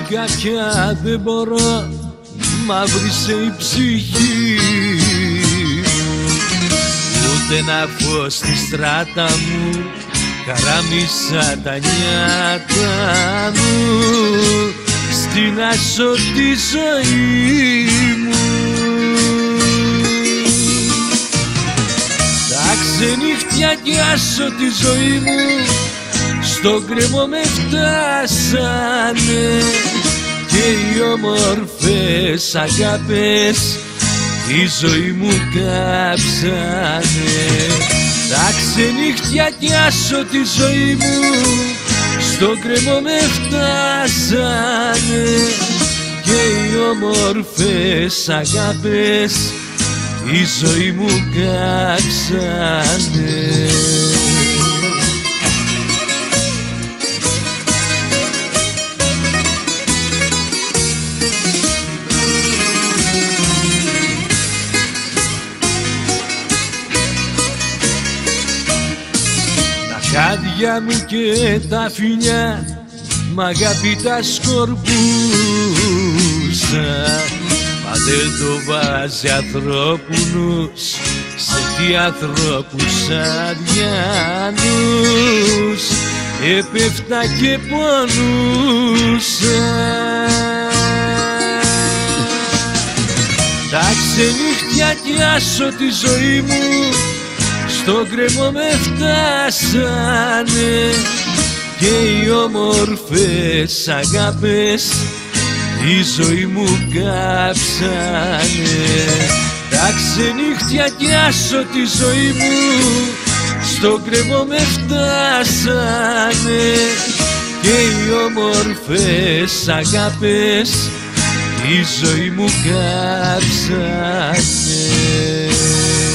Ξαφνικά πια δεν μπορώ, μαύρισε η ψυχή, ούτε να φως στη στράτα μου, καράμισα τα νιάτα μου, στην άσω τη ζωή μου. Τα ξενύχτια κι άσω τη ζωή μου, στον κρεμό με φτάσανε και οι όμορφες αγάπες τη ζωή μου κάψανε. Τα ξενύχτια κι άσω τη ζωή μου, στον κρεμό με φτάσανε και οι όμορφες αγάπες τη ζωή μου κάψανε. Χάδια μου και τα φιλιά μ' αγάπη τα σκορπούσα, μα δεν το βάζει ανθρώπινους σε τι ανθρώπους αδιανούς, έπεφτα και πονούσα. Τα ξενύχτια κι άσω τη ζωή μου, στον κρεμό με φτάσανε και οι όμορφες αγάπες τη ζωή μου κάψανε. Τα ξενύχτια κι άσω τη ζωή μου, στον κρεμό με φτάσανε και οι όμορφες αγάπες τη ζωή μου κάψανε.